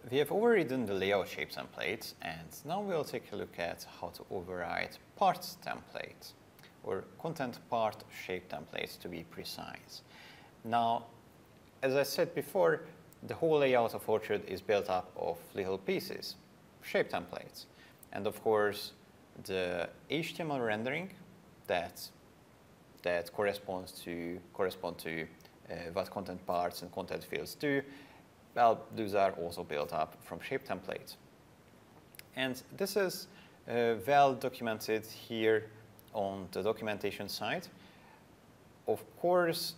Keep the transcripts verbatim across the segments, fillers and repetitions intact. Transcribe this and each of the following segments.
we have overridden the layout shape template, and now we'll take a look at how to override parts template, or content part shape templates to be precise. Now, as I said before, the whole layout of Orchard is built up of little pieces, shape templates. And of course, the H T M L rendering that, that corresponds to, correspond to uh, what content parts and content fields do, well, those are also built up from shape templates. And this is uh, well documented here on the documentation side. Of course,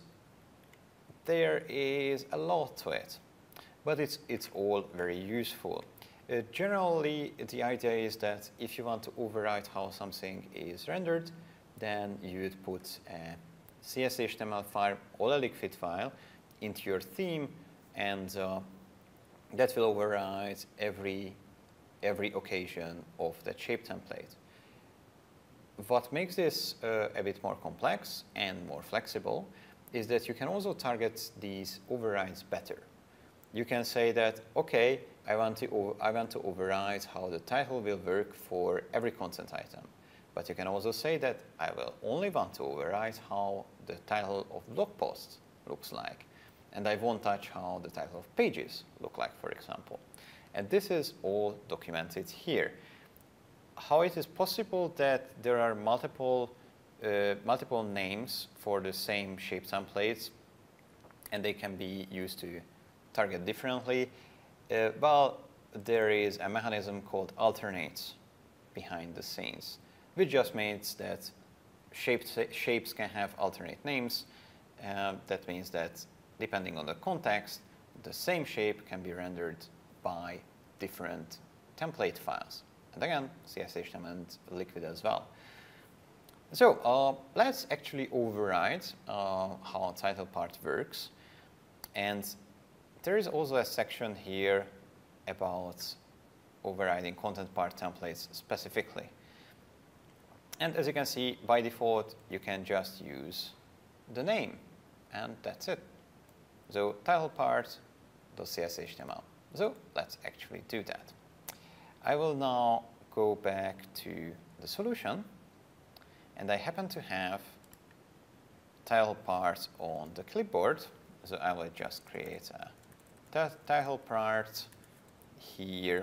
there is a lot to it, but it's, it's all very useful. Uh, generally, the idea is that if you want to override how something is rendered, then you would put a C S H T M L file or a liquid file into your theme, and uh, that will override every, every occasion of that shape template. What makes this uh, a bit more complex and more flexible is that you can also target these overrides better. You can say that, okay, I want to, I want to override how the title will work for every content item. But you can also say that I will only want to override how the title of blog posts looks like. And I won't touch how the title of pages look like, for example. And this is all documented here. How it is possible that there are multiple, uh, multiple names for the same shape templates, and they can be used to target differently? Uh, well, there is a mechanism called alternates behind the scenes, which just means that shapes, shapes can have alternate names. Uh, that means that depending on the context, the same shape can be rendered by different template files. And again, C S H T M L and Liquid as well. So uh, let's actually override uh, how title part works. And there is also a section here about overriding content part templates specifically. And as you can see, by default, you can just use the name, and that's it. So title part.cshtml. So let's actually do that. I will now go back to the solution, and I happen to have title part on the clipboard. So I will just create a title part here,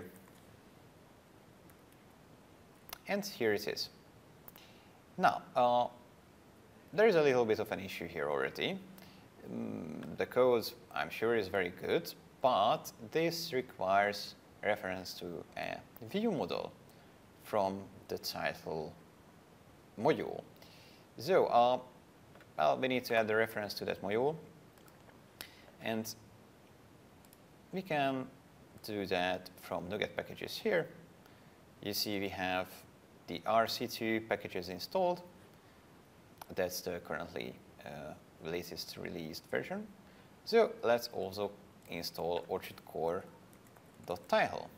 and here it is. Now, uh, there is a little bit of an issue here already. Um, the code, I'm sure, is very good, but this requires reference to a view model from the title module. So, uh, well, we need to add the reference to that module, and we can do that from NuGet packages here. You see we have the R C two packages installed. That's the currently uh, latest released version. So let's also install orchard core dot title.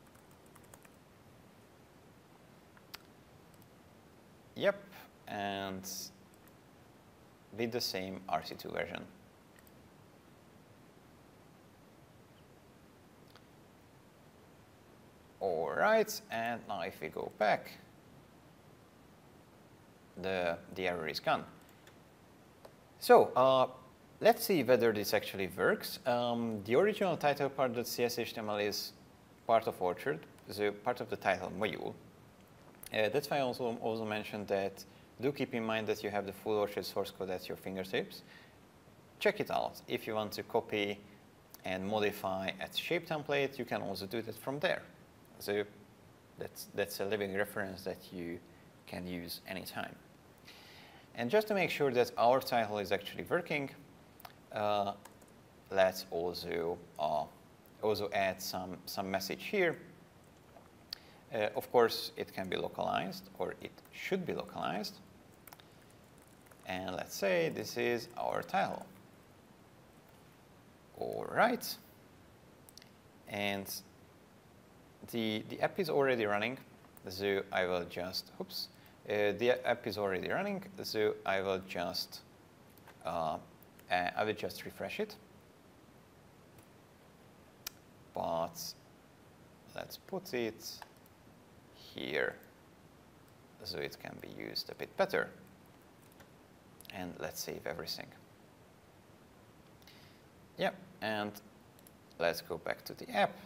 Yep, and with the same R C two version. All right, and now if we go back, the, the error is gone. So uh, let's see whether this actually works. Um, the original title part.cshtml is part of Orchard, so part of the title module. Uh, that's why I also, also mentioned that do keep in mind that you have the full Orchard source code at your fingertips. Check it out. If you want to copy and modify a shape template, you can also do that from there. So that's, that's a living reference that you can use anytime. And just to make sure that our title is actually working, uh, let's also, uh, also add some, some message here. Uh, of course, it can be localized, or it should be localized. And let's say this is our title. All right. And the, the app is already running, so I will just, oops. Uh, the app is already running, so I will just, uh, uh, I will just refresh it. But let's put it here so it can be used a bit better. And let's save everything. Yep, and let's go back to the app.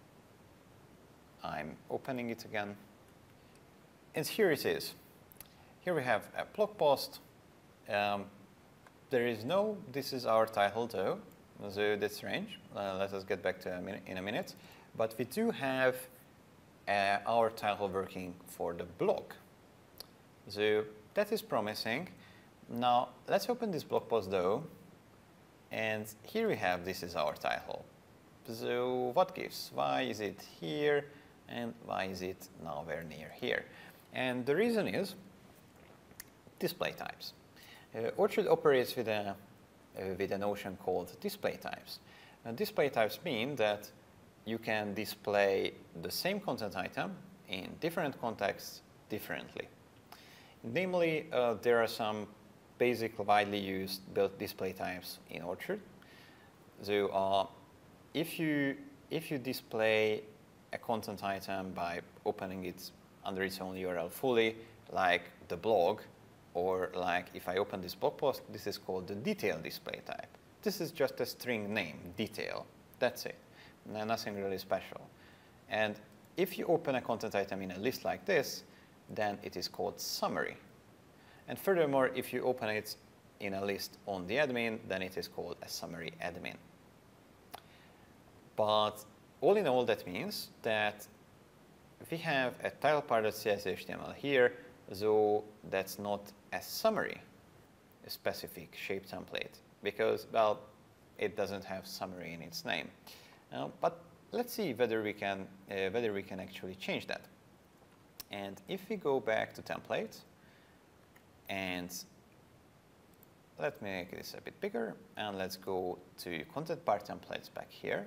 I'm opening it again. And here it is. Here we have a blog post. Um, there is no, this is our title though, so that's strange. Uh, let us get back to a minute, in a minute. But we do have uh, our title working for the blog. So that is promising. Now let's open this blog post though. And here we have, this is our title. So what gives? Why is it here? And why is it nowhere near here? And the reason is display types. Uh, Orchard operates with a, uh, with a notion called display types. And display types mean that you can display the same content item in different contexts differently. Namely, uh, there are some basic widely used built display types in Orchard. So uh, if you if you display a content item by opening it under its own U R L fully, like the blog, or like if I open this blog post, this is called the detail display type. This is just a string name, detail. That's it. No, nothing really special. And if you open a content item in a list like this, then it is called summary. And furthermore, if you open it in a list on the admin, then it is called a summary admin. But all in all, that means that we have a title part.cs H T M L here, so that's not a summary, a specific shape template, because, well, it doesn't have summary in its name. Uh, but let's see whether we can uh, whether we can actually change that. And if we go back to templates, and let me make this a bit bigger, and let's go to content part templates back here.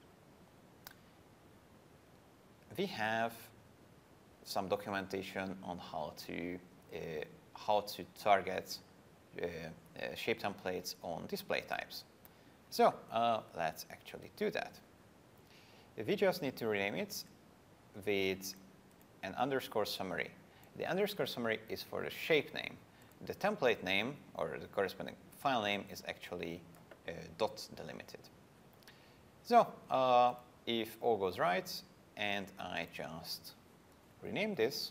We have some documentation on how to uh, how to target uh, uh, shape templates on display types. So uh, let's actually do that. We just need to rename it with an underscore summary. The underscore summary is for the shape name. The template name, or the corresponding file name, is actually uh, dot delimited. So uh, if all goes right, and I just rename this,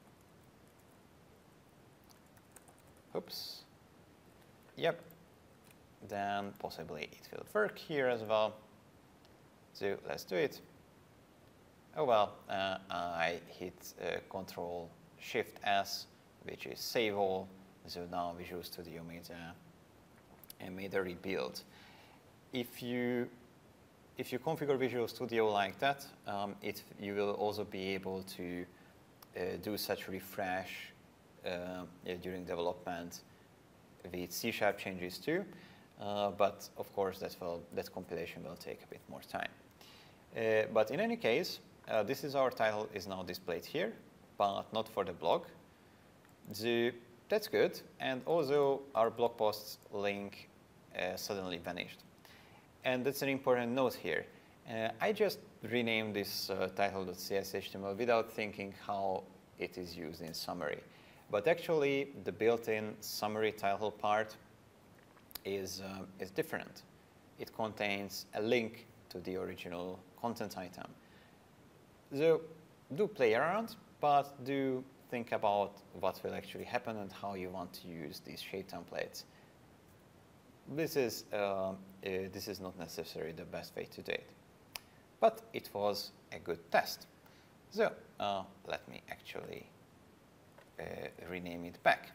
oops, yep, then possibly it will work here as well. So let's do it. Oh well, uh, I hit uh, Control Shift S, which is save all. So now Visual Studio made a, and made a rebuild. If you if you configure Visual Studio like that, um, it you will also be able to uh, do such refresh uh, during development with C sharp changes too. Uh, but of course, that will that compilation will take a bit more time. Uh, but in any case, uh, this is our title is now displayed here, but not for the blog. The That's good, and also our blog post's link uh, suddenly vanished. And that's an important note here. Uh, I just renamed this uh, title.cs H T M L without thinking how it is used in summary. But actually, the built-in summary title part is, uh, is different. It contains a link to the original content item. So do play around, but do think about what will actually happen and how you want to use these shape templates. This is, uh, uh, this is not necessarily the best way to do it, but it was a good test. So uh, let me actually uh, rename it back.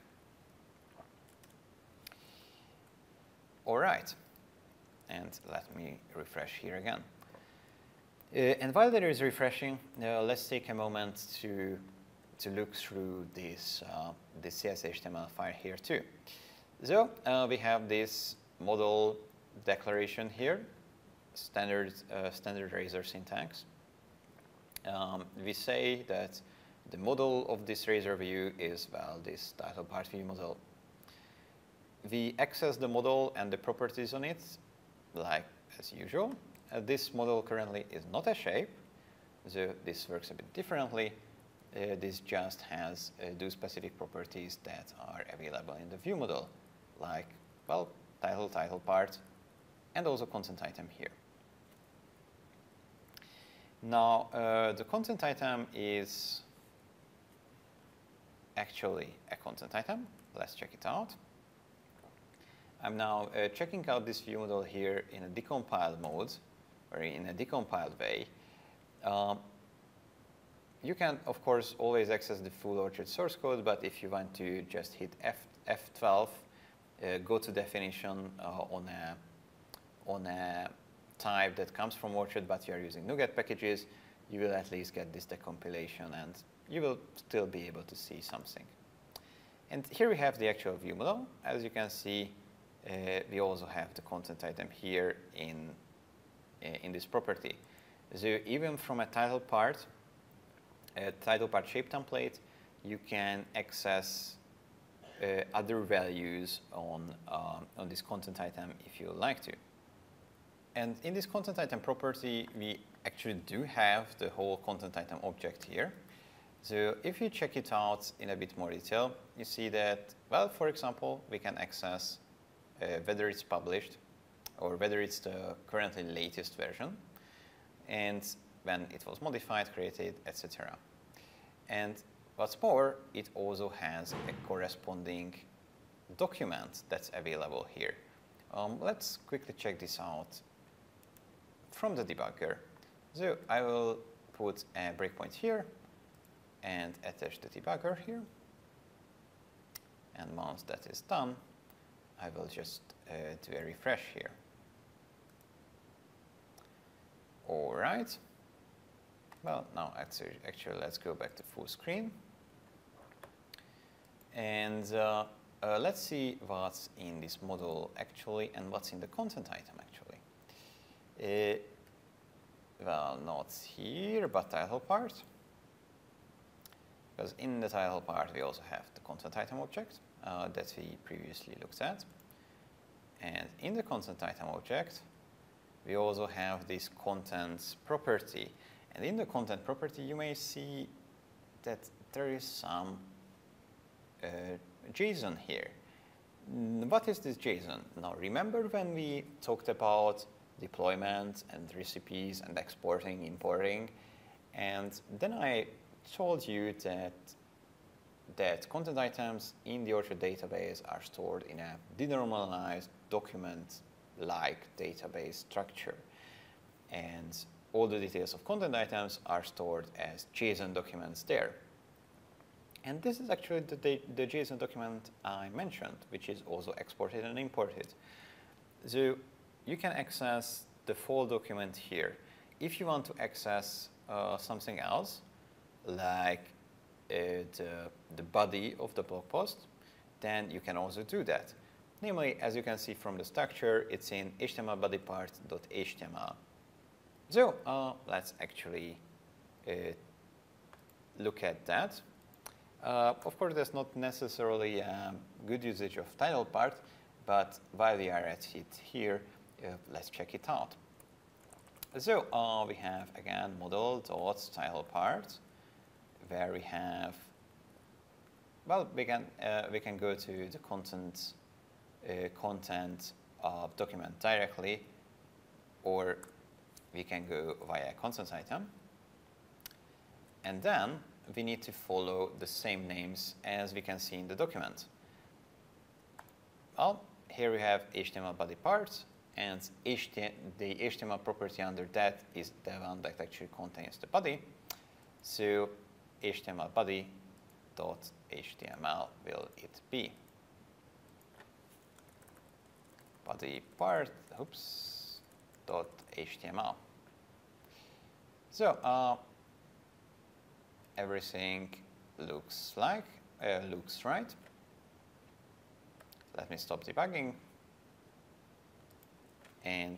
All right, and let me refresh here again. Uh, and while there is refreshing, uh, let's take a moment to to look through this, uh, this C S H T M L file here too. So uh, we have this model declaration here, standard, uh, standard Razor syntax. Um, we say that the model of this Razor view is, well, this title part view model. We access the model and the properties on it, like as usual. Uh, this model currently is not a shape, So this works a bit differently. Uh, this just has uh, those specific properties that are available in the view model, like, well, title, title part, and also content item here. Now, uh, the content item is actually a content item. Let's check it out. I'm now uh, checking out this view model here in a decompiled mode, or in a decompiled way. Um, you can, of course, always access the full Orchard source code, but if you want to just hit F, F twelve, uh, go to definition uh, on a on a type that comes from Orchard, but you are using NuGet packages, you will at least get this decompilation, and you will still be able to see something. And here we have the actual view model. As you can see, uh, we also have the content item here in, uh, in this property. So even from a title part, a title part shape template, you can access uh, other values on, uh, on this content item if you like to. And in this content item property, we actually do have the whole content item object here. So if you check it out in a bit more detail, you see that, well, for example, we can access uh, whether it's published or whether it's the currently latest version, and when it was modified, created, et cetera. And what's more, it also has a corresponding document that's available here. Um, let's quickly check this out from the debugger. So I will put a breakpoint here and attach the debugger here. And once that is done, I will just uh, do a refresh here. All right. Well, now actually, actually let's go back to full screen. And uh, uh, let's see what's in this model actually and what's in the content item actually. Uh, well, not here, but title part. Because in the title part, we also have the content item object uh, that we previously looked at. And in the content item object, we also have this content property. And in the content property, you may see that there is some uh, JSON here. What is this JSON? Now, remember when we talked about deployment and recipes and exporting, importing, and then I told you that that content items in the Orchard database are stored in a denormalized document-like database structure, and all the details of content items are stored as JSON documents there. And this is actually the, the JSON document I mentioned, which is also exported and imported. So you can access the full document here. If you want to access uh, something else, like uh, the, the body of the blog post, then you can also do that. Namely, as you can see from the structure, it's in H T M L body part.html. So uh, let's actually uh, look at that. Uh, of course, there's not necessarily a good usage of title part, but while we are at it here, uh, let's check it out. So uh, we have, again, model.title part, where we have, well, we can, uh, we can go to the content, uh, content uh, document directly, or we can go via content item. And then we need to follow the same names as we can see in the document. Well, here we have H T M L body parts, and H T M L, the H T M L property under that is the one that actually contains the body. So H T M L body dot H T M L will it be. Body part, oops, dot H T M L. So uh, everything looks like uh, looks right. Let me stop debugging, and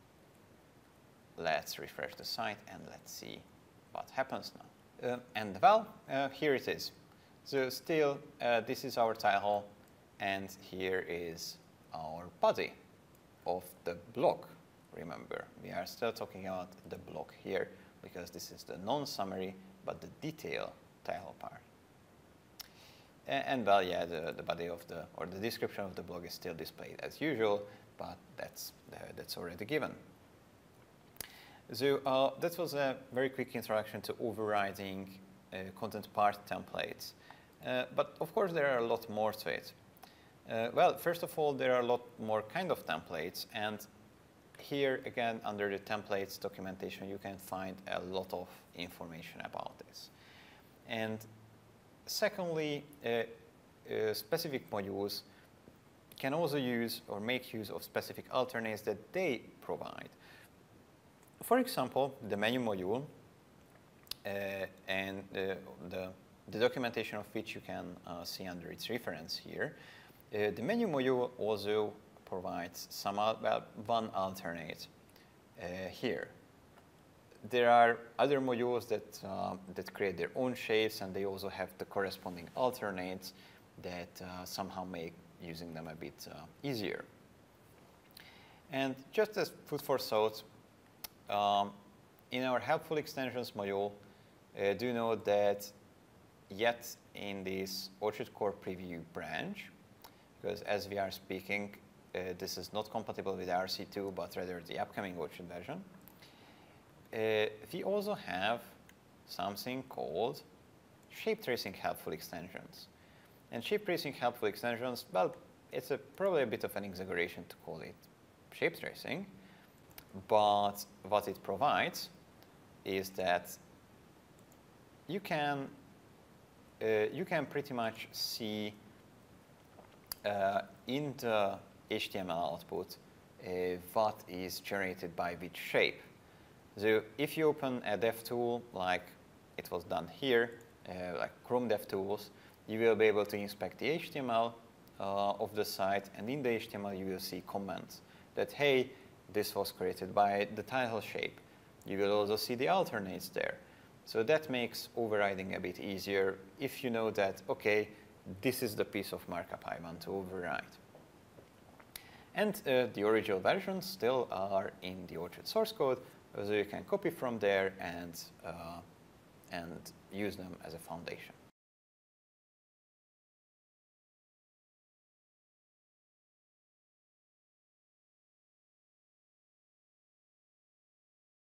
let's refresh the site and let's see what happens now. Uh, and well, uh, here it is. So still, uh, this is our title, and here is our body of the blog. Remember, we are still talking about the blog here, because this is the non-summary, but the detail title part. And, and well, yeah, the, the body of the, or the description of the blog is still displayed as usual, but that's, uh, that's already given. So uh, that was a very quick introduction to overriding uh, content part templates. Uh, but of course, there are a lot more to it. Uh, well, first of all, there are a lot more kind of templates, and here again, under the templates documentation, you can find a lot of information about this. And secondly, uh, uh, specific modules can also use or make use of specific alternates that they provide. For example, the menu module uh, and the, the, the documentation of which you can uh, see under its reference here. Uh, the menu module also provides some, well, one alternate uh, here. There are other modules that, uh, that create their own shapes, and they also have the corresponding alternates that uh, somehow make using them a bit uh, easier. And just as food for thought, um, in our helpful extensions module, uh, do note that yet in this Orchid Core preview branch, because as we are speaking, uh, this is not compatible with R C two, but rather the upcoming Orchid version. Uh, we also have something called shape tracing helpful extensions. And shape tracing helpful extensions, well, it's a, probably a bit of an exaggeration to call it shape tracing, but what it provides is that you can, uh, you can pretty much see uh, in the H T M L output uh, what is generated by which shape. So if you open a dev tool like it was done here, uh, like Chrome DevTools, you will be able to inspect the H T M L uh, of the site, and in the H T M L you will see comments that, hey, this was created by the title shape. You will also see the alternates there. So that makes overriding a bit easier if you know that, okay, this is the piece of markup I want to override. And uh, the original versions still are in the Orchid source code, so you can copy from there and, uh, and use them as a foundation.